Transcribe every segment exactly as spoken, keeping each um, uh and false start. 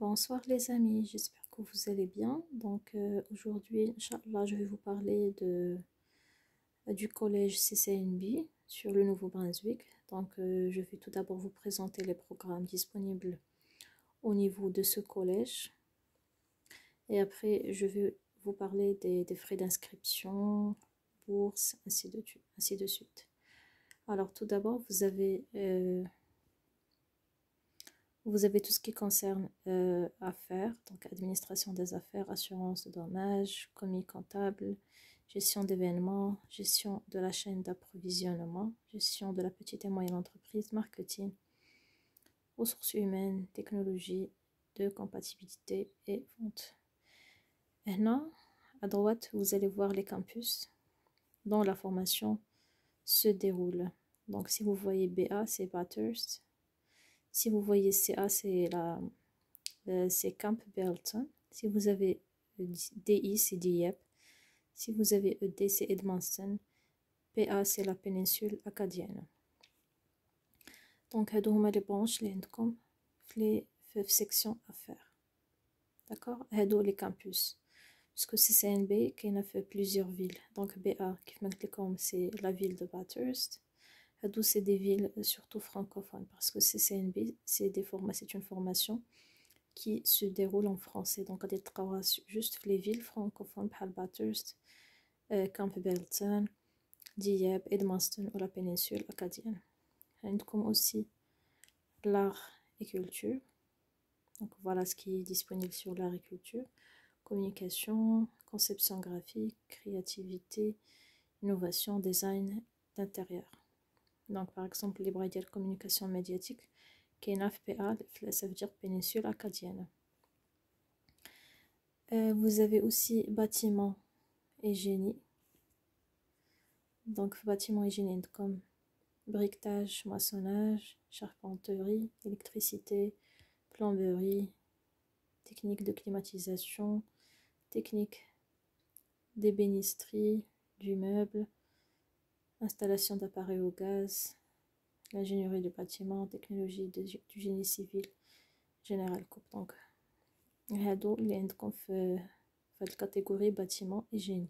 Bonsoir les amis, j'espère que vous allez bien. Donc euh, aujourd'hui, Inch'Allah, je vais vous parler de, du collège C C N B sur le Nouveau-Brunswick. Donc euh, je vais tout d'abord vous présenter les programmes disponibles au niveau de ce collège. Et après, je vais vous parler des, des frais d'inscription, bourses, ainsi de, ainsi de suite. Alors tout d'abord, vous avez... Euh, Vous avez tout ce qui concerne euh, affaires, donc administration des affaires, assurance de dommages, commis comptable, gestion d'événements, gestion de la chaîne d'approvisionnement, gestion de la petite et moyenne entreprise, marketing, ressources humaines, technologie de compatibilité et vente. Maintenant, à droite, vous allez voir les campus dont la formation se déroule. Donc, si vous voyez B A, c'est Bathurst. Si vous voyez C A, c'est la euh, c'est Campbellton. Si vous avez D I, c'est Dieppe. Si vous avez E D, c'est Edmundston. P A, c'est la péninsule acadienne. Donc, هادو هما les branches اللي عندكم في les sections à faire. D'accord? هادو les campus. Puisque C C N B كاينه في plusieurs villes. Donc B A كيف ما قلت لكم c'est la ville de Bathurst. هادو c'est des villes surtout francophones parce que C C N B c'est des formations, c'est une formation qui se déroule en français. Donc, on travaille juste les villes francophones, par Bathurst, euh, Campbellton, Dieppe, Edmundston ou la péninsule acadienne. Et comme aussi l'art et culture. Donc, voilà ce qui est disponible sur l'art et culture. Communication, conception graphique, créativité, innovation, design d'intérieur. Donc, par exemple, les braidières communication médiatique, qui est F P A, ça veut dire péninsule acadienne. Euh, vous avez aussi bâtiment et génie. Donc, bâtiment et génie comme briquetage, maçonnage, charpenterie, électricité, plomberie, technique de climatisation, technique d'ébénisterie, du meuble, installation d'appareils au gaz, l'ingénierie du bâtiment, technologie de, du génie civil, général coupe. Donc, هادو اللي عندكم في في الكاتيجوري bâtiment et génie.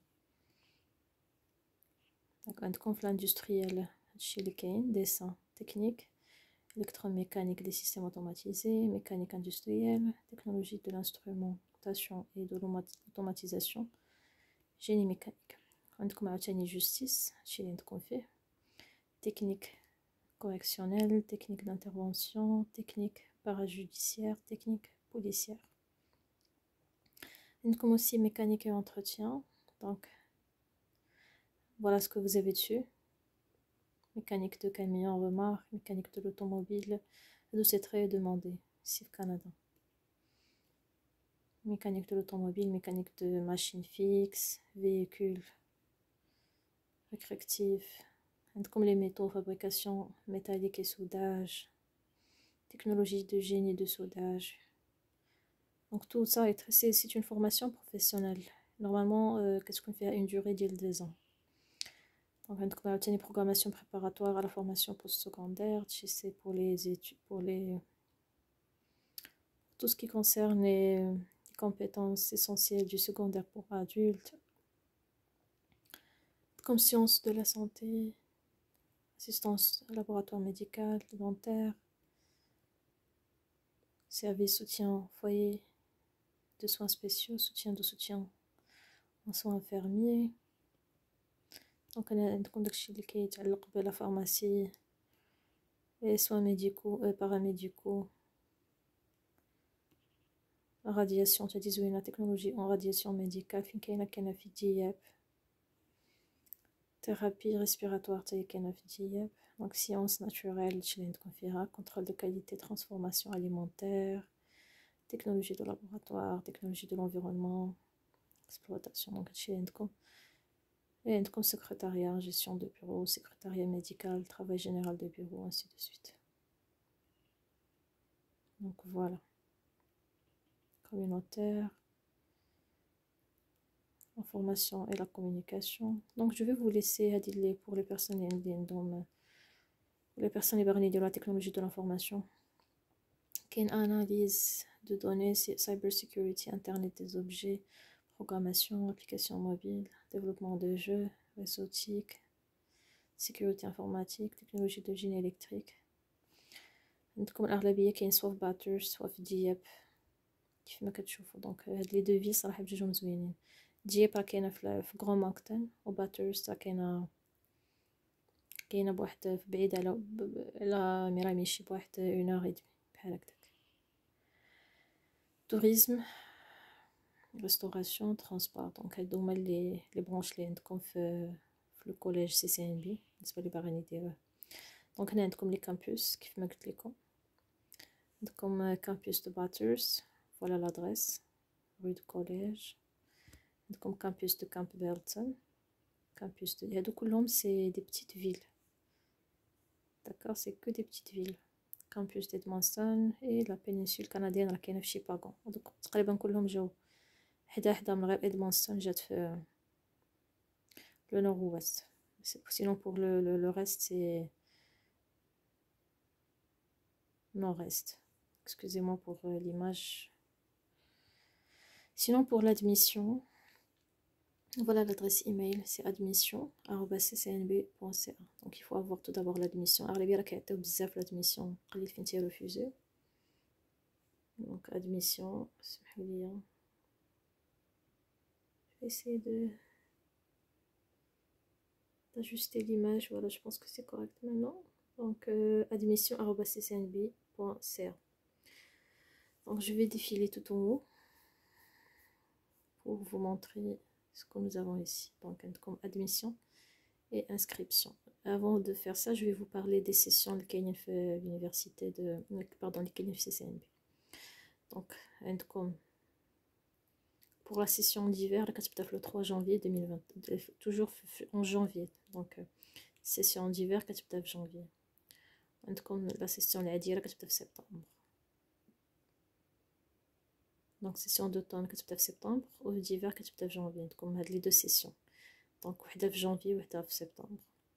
Donc, عندكم في l'industriel هادشي اللي كاين dessin technique, électromécanique des systèmes automatisés, mécanique industrielle, technologie de l'instrumentation et de l'automatisation, génie mécanique. عندكم عاوتاني justice هادشي اللي عندكم فيه, technique correctionnelle, technique d'intervention, technique parajudiciaire, technique policière. عندكم aussi mécanique et entretien. Donc voilà ce que vous avez dessus. Mécanique de camion, remorque, mécanique de l'automobile. C'est très demandé ici au Canada. Mécanique de l'automobile, mécanique de machine fixe, véhicule récréatif. Comme les métaux, fabrication métallique et soudage. Technologie de génie de soudage. Donc tout ça, c'est une formation professionnelle. Normalement, euh, qu'est-ce qu'on fait à une durée de deux ans. Donc, on a une programmation préparatoire à la formation postsecondaire, c'est pour les études, pour les tout ce qui concerne les compétences essentielles du secondaire pour adultes, comme sciences de la santé, assistance laboratoire médical, dentaire, service soutien foyer de soins spéciaux, soutien de soutien en soins infirmiers. Donc, on a un conducteur qui est à la pharmacie, les soins médicaux et paramédicaux, la radiation, tu dis la technologie en radiation médicale, fin kayna kayna fi Dieppe, thérapie respiratoire, tu kayna fi Dieppe, donc sciences naturelles, tu l'as contrôle de qualité, transformation alimentaire, technologie de laboratoire, technologie de l'environnement, exploitation, donc tu l'as et comme secrétariat, gestion de bureau, secrétariat médical, travail général de bureau, ainsi de suite. Donc voilà. Communautaire, information et la communication. Donc je vais vous laisser à dire pour les personnes pour les personnes ébarnées de la technologie de l'information. Qu'il y a une analyse de données, c'est cybersecurity, internet des objets, programmation, applications mobiles, développement de jeux, réseautique, sécurité informatique, technologie de génie électrique. عندكم الأغلبية كاين سوا في باترز سوا في دياب كيف ما كتشوفوا. دونك هاد لي دو فيل صراحة بجوجهم زوينين. دياب راه كاينة في في غران ماركتن، و باترز راه كاينة كاينة بواحد بعيد على على ميراميشي بواحد اون اور اي دمي بحال هكداك. توريزم، ريستوراسيون، ترونسبور. دونك هادو هما لي لي برونش لي عندكم في في لو كوليج سي سي ان بي بالنسبة لي باغيين يديروه. دونك هنا عندكم لي كامبوس كيف ما قلت لكم. عندكم كامبوس دو باترز، فوالا لادريس rue du collège. عندكم campus de Campbellton, campus de... هادو كلهم c'est des petites villes, d'accord, c'est que des petites villes. campus d'Edmonton et la péninsule canadienne راه كاينه في شيكاغو. هادوك تقريبا كلهم جاو حدا حدا من غير إدمونستون جات في le nord-ouest. Sinon pour le, le, le reste c'est nord-est. Excusez-moi pour euh, l'image. Sinon pour l'admission, voilà l'adresse email, c'est admission arobase c c n b point c a. Donc il faut avoir tout d'abord l'admission. Alors les biens qui étaient بزاف l'admission, قليل فين تي refusé. Donc admission, اسمحوا لي. Je vais essayer de d'ajuster l'image. Voilà, je pense que c'est correct maintenant. Donc euh, admission arobase c c n b point c a. Donc je vais défiler tout en haut pour vous montrer ce que nous avons ici. Donc comme admission et inscription. Avant de faire ça, je vais vous parler des sessions de l'université de pardon, de C C N B. Donc comme pour la session d'hiver, le trois janvier deux mille vingt, toujours en janvier. Donc session d'hiver le janvier. Comme la session d'hiver le septembre. Donc session d'automne le septembre ou d'hiver le janvier. Comme les deux sessions. Donc une en janvier ou une en septembre.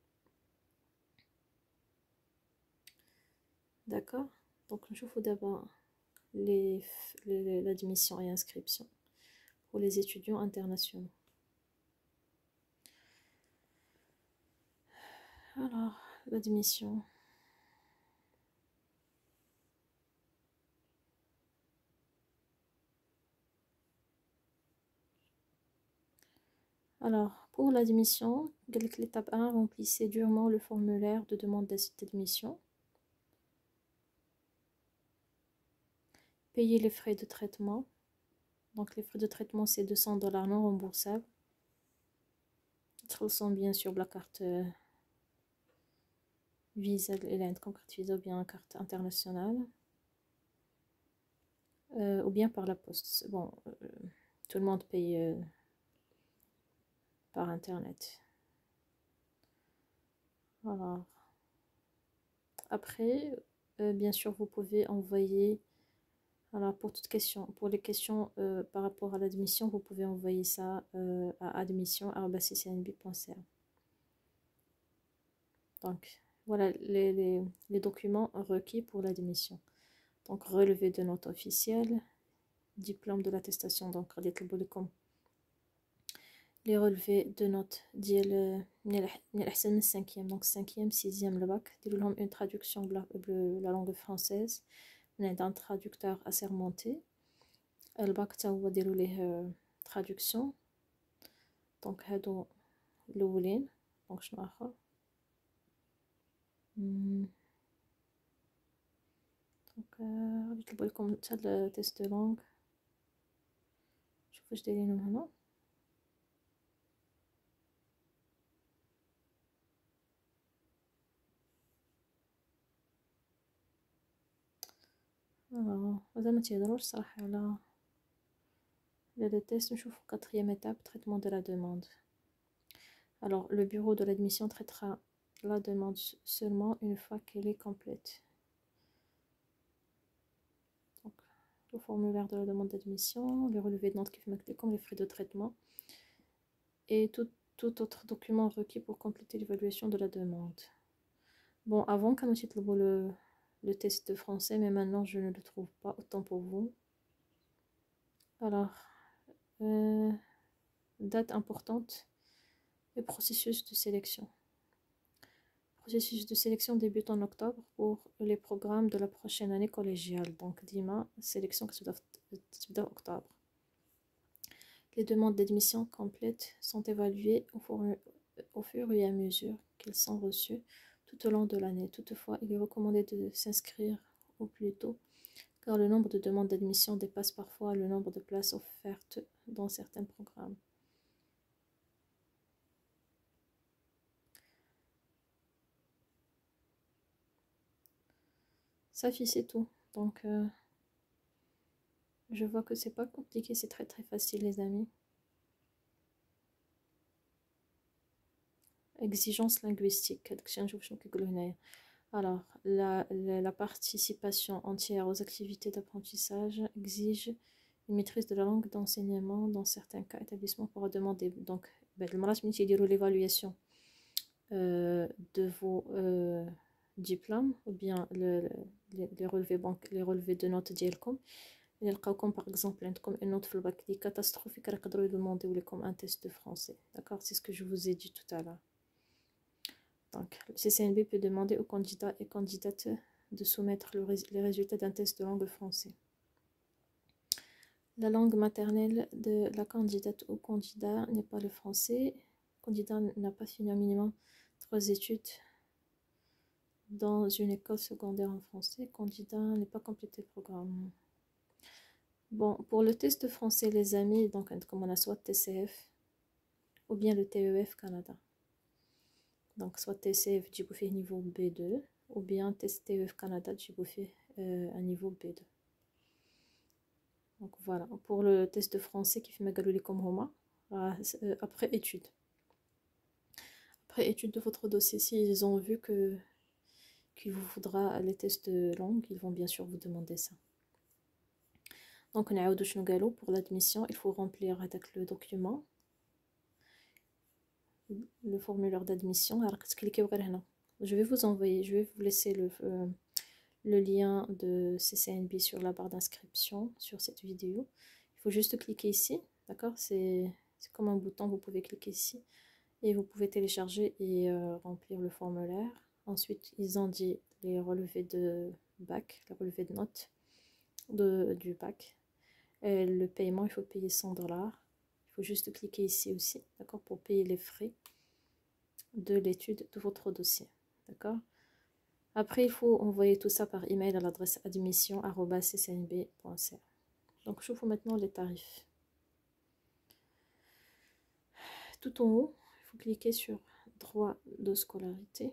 D'accord. Donc je vous d'abord les l'admission et inscription pour les étudiants internationaux. Alors l'admission. Alors pour l'admission, l'étape un, remplissez durement le formulaire de demande d'admission. Payez les frais de traitement. Donc les frais de traitement c'est deux cents dollars non remboursables. Ils sont bien sûr la carte Visa, comme carte Visa ou bien carte internationale. Euh, ou bien par la poste. Bon, euh, tout le monde paye euh, par internet. Voilà. Après, euh, bien sûr, vous pouvez envoyer. Alors pour toute question, pour les questions euh, par rapport à l'admission, vous pouvez envoyer ça euh, à admission arobase c c n b point c a. Donc voilà les, les, les documents requis pour l'admission. Donc relevé de notes officielles, diplôme de l'attestation, donc les relevés de notes ديال cinquième, donc cinquième, sixième le bac, une traduction de la, de la langue française d'un traducteur assermenté. Le bac تا هو ديروا ليه traduction. donc هادو الاولين. donc شنو اخر دونك غادي يطلبوا لكم حتى التيست دو لونغ. شوفوا واش دايرينهم هنا. اه مازال ما تيهضروش صراحه على على لو تيست. نشوفوا quatrième étape, traitement de la demande. Alors le bureau de l'admission traitera la demande seulement une fois qu'elle est complète. Donc le formulaire de la demande d'admission, les relevés de notes qui comme les frais de traitement et tout, tout autre document requis pour compléter l'évaluation de la demande. Bon, avant quand on le, le test de français, mais maintenant je ne le trouve pas, autant pour vous. Alors, euh, date importante et processus de sélection. Processus de sélection débute en octobre pour les programmes de la prochaine année collégiale. Donc, dima, sélection qui se doit en octobre. Les demandes d'admission complètes sont évaluées au fur, au fur et à mesure qu'elles sont reçues tout au long de l'année. Toutefois, il est recommandé de s'inscrire au plus tôt, car le nombre de demandes d'admission dépasse parfois le nombre de places offertes dans certains programmes. Ça fait c'est tout. Donc, euh, je vois que c'est pas compliqué, c'est très très facile, les amis. Exigence linguistique. Alors, la, la, la participation entière aux activités d'apprentissage exige une maîtrise de la langue d'enseignement. Dans certains cas, l'établissement pourra demander donc l'évaluation euh, de vos euh, diplômes ou bien le, le, les, les relevés banques, les relevés de notes d'IELCOM. Comme par exemple une note في الباك اللي catastrophique يقدروا demander ou comme un test de français. D'accord, c'est ce que je vous ai dit tout à l'heure. Donc, le C C N B peut demander aux candidats et candidates de soumettre le rés les résultats d'un test de langue français. La langue maternelle de la candidate ou candidat n'est pas le français. Le candidat n'a pas fini un minimum trois études dans une école secondaire en français. Le candidat n'est pas complété le programme. Bon, pour le test français, les amis, donc comme on a soit T C F ou bien le T E F Canada. Donc, soit T C F, j'ai fait niveau B deux, ou bien test T E F Canada, j'ai fait euh, un niveau B deux. Donc, voilà. Pour le test de français qui fait Magaloli comme Roma, euh, après étude. Après étude de votre dossier, s'ils ont vu que qu'il vous faudra les tests de langue, ils vont bien sûr vous demander ça. Donc, on a pour l'admission, il faut remplir avec le document, le formulaire d'admission. Alors, cliquez je vais vous envoyer, je vais vous laisser le, euh, le lien de C C N B sur la barre d'inscription sur cette vidéo. Il faut juste cliquer ici, d'accord? C'est comme un bouton, vous pouvez cliquer ici et vous pouvez télécharger et euh, remplir le formulaire. Ensuite, ils ont dit les relevés de bac, les relevés de notes de, du bac. Et le paiement, il faut payer cent dollars. Il faut juste cliquer ici aussi, d'accord, pour payer les frais de l'étude de votre dossier, d'accord. Après, il faut envoyer tout ça par email à l'adresse admission arobase c c n b point c a. Donc, je vous maintenant les tarifs. Tout en haut, il faut cliquer sur droit de scolarité.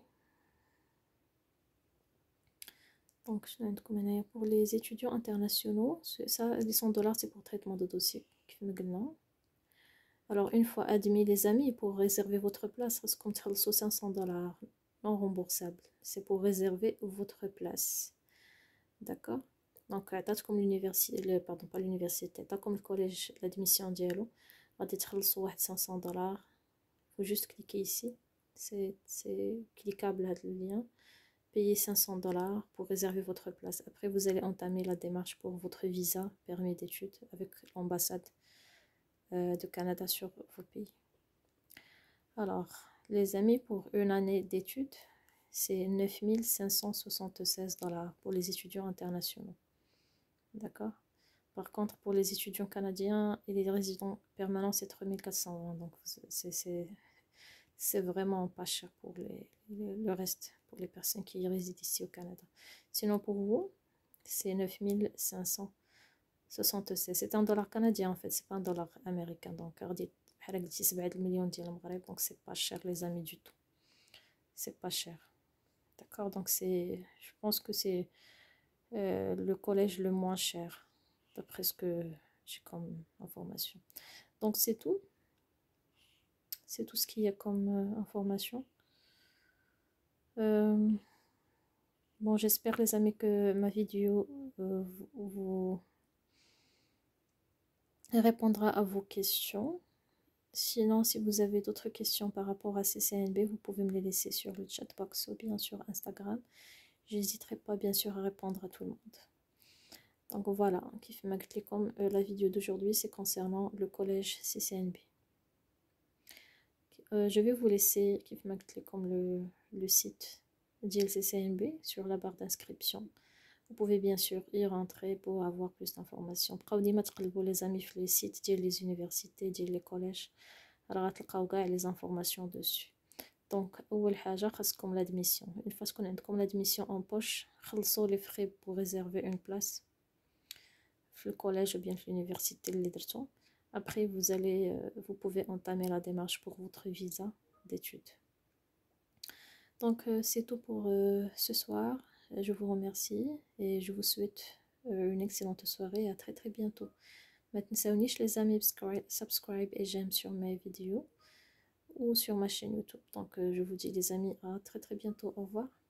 Donc, pour les étudiants internationaux, ça, les cent dollars, c'est pour traitement de dossier. Alors, une fois admis, les amis, pour réserver votre place, c'est comme cinq cents dollars non remboursable. C'est pour réserver votre place. D'accord? Donc, t'as comme l'université, pardon, pas l'université, t'as comme le collège, l'admission dialogue, on va cinq cents dollars. Il faut juste cliquer ici. C'est cliquable le lien. Payez cinq cents dollars pour réserver votre place. Après, vous allez entamer la démarche pour votre visa, permis d'études avec l'ambassade euh, de Canada sur vos pays. Alors, les amis, pour une année d'études, c'est neuf mille cinq cent soixante-seize dollars pour les étudiants internationaux. D'accord? Par contre, pour les étudiants canadiens et les résidents permanents, c'est trois mille quatre cents. Donc, c'est vraiment pas cher pour les, le reste, pour les personnes qui résident ici au Canada. Sinon, pour vous, c'est neuf mille cinq cent soixante-seize. C'est un dollar canadien, en fait. C'est pas un dollar américain. Donc, donc c'est pas cher, les amis, du tout. C'est pas cher. D'accord? Donc, c'est, je pense que c'est euh, le collège le moins cher, d'après ce que j'ai comme information. Donc, c'est tout. C'est tout ce qu'il y a comme euh, information. Euh, bon, j'espère, les amis, que ma vidéo euh, vous, vous répondra à vos questions. Sinon, si vous avez d'autres questions par rapport à C C N B, vous pouvez me les laisser sur le chat box ou bien sur Instagram. J'hésiterai pas, bien sûr, à répondre à tout le monde. Donc voilà, comme la vidéo d'aujourd'hui, c'est concernant le collège C C N B. Euh, je vais vous laisser comme le, le site du C C N B sur la barre d'inscription. Vous pouvez bien sûr y rentrer pour avoir plus d'informations. Vous les amis sur les sites des universités, des collèges. Alors, les informations dessus. Donc, أول حاجة خاصكم l'admission. Une fois qu'on a comme l'admission en poche, خلصوا les frais pour réserver une place dans le collège ou bien l'université. Après, vous allez, euh, vous pouvez entamer la démarche pour votre visa d'études. Donc, euh, c'est tout pour euh, ce soir. Je vous remercie et je vous souhaite euh, une excellente soirée. À très très bientôt. Maintenant, les amis, subscribe et j'aime sur mes vidéos ou sur ma chaîne YouTube. Donc, euh, je vous dis les amis, à très très bientôt. Au revoir.